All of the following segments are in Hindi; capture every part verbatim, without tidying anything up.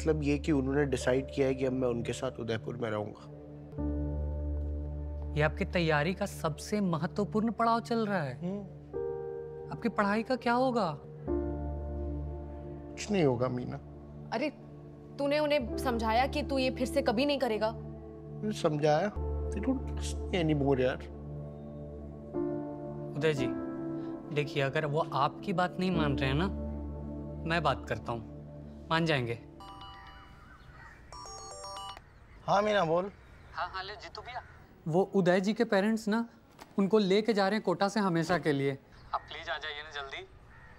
मतलब ये कि उन्होंने डिसाइड किया है कि अब मैं उनके साथ उदयपुर में रहूंगा। ये आपकी तैयारी का सबसे महत्वपूर्ण पड़ाव चल रहा है। आपकी पढ़ाई का क्या होगा? कुछ नहीं होगा मीना। अरे तूने उन्हें समझाया कि तू ये फिर से कभी नहीं करेगा? समझाया। They don't trust me anymore यार। उदय जी देखिए, अगर वो आपकी बात नहीं मान रहे हैं ना, मैं बात करता हूँ, मान जाएंगे। हाँ मीना बोल। हाँ हाँ ले जीतू भैया, वो उदय जी के पेरेंट्स ना उनको लेके जा रहे हैं कोटा से हमेशा के लिए। आप प्लीज आ जाइए ना जल्दी।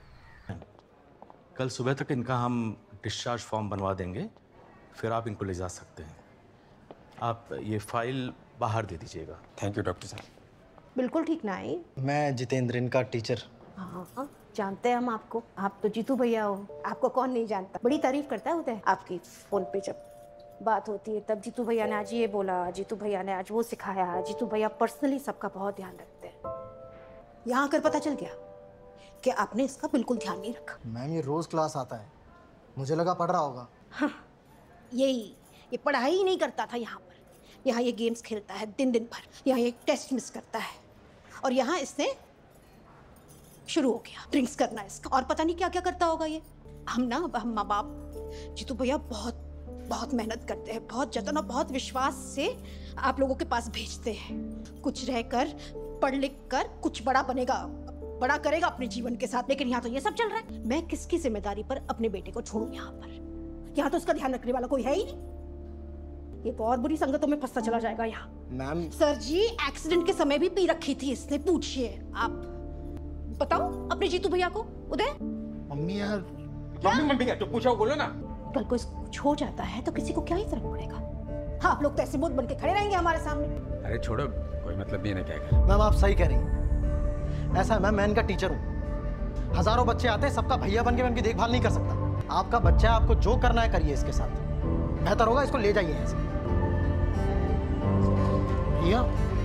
कल सुबह तक इनका हम डिस्चार्ज फॉर्म बनवा देंगे, फिर आप इनको ले जा सकते हैं। आप ये फाइल बाहर दे दीजिएगा। थैंक यू डॉक्टर साहब। बिल्कुल ठीक ना आई। मैं जितेंद्र, इनका टीचर। हाँ जानते हैं हम आपको, आप तो जीतू भैया हो, आपको कौन नहीं जानता। बड़ी तारीफ करता है उदय आपकी। फोन पे जब बात होती है तब जीतू भैया ने आज ये बोला, जीतू भैया ने आज वो सिखाया। जीतू भैया पर्सनली सबका बहुत ध्यान रखते हैं। यहाँ आकर पता चल गया कि आपने इसका बिल्कुल ध्यान नहीं रखा। मैम ये रोज क्लास आता है, मुझे लगा पढ़ रहा होगा। हाँ यही, ये पढ़ाई ही नहीं करता था यहाँ पर। यहाँ ये गेम्स खेलता है दिन दिन भर, यहाँ ये टेस्ट मिस करता है, और यहाँ इसने शुरू हो गया ड्रिंक्स करना इसका, और पता नहीं क्या क्या करता होगा ये। हम ना हम माँ बाप जीतू भैया बहुत बहुत मेहनत करते हैं, बहुत जतन और बहुत विश्वास से आप लोगों के पास भेजते हैं। कुछ रहकर पढ़ लिख कर कुछ बड़ा बनेगा, बड़ा करेगा अपने जीवन के साथ, लेकिन यहाँ तो ये सब चल रहा है। मैं किसकी जिम्मेदारी पर अपने बेटे को छोड़ूं यहाँ पर? यहाँ तो उसका ध्यान रखने वाला कोई है ही नहीं। ये बहुत बुरी संगतों में फंसता चला जाएगा यहाँ। मैम सर जी एक्सीडेंट के समय भी पी रखी थी इसने, पूछिए आप। बताओ अपने जीतू भैया को। उदय मम्मी यार। मम्मी मम्मी क्या तो पूछो, बोलो ना। कल को कुछ हो जाता है तो किसी को क्या ही फर्क पड़ेगा? हाँ आप लोग तो ऐसे मुद्द बन के खड़े रहेंगे हमारे सामने। अरे छोड़ो, कोई मतलब नहीं है क्या कर। मैम आप सही कह रही हैं। ऐसा है मैम, मैं इनका टीचर हूँ। हजारों बच्चे आते हैं, सबका भैया बन के मैं इनकी देखभाल नहीं कर सकता। आपका बच्चा है, आपको जो करना है करिए इसके साथ। बेहतर होगा इसको ले जाइए ऐसे। भैया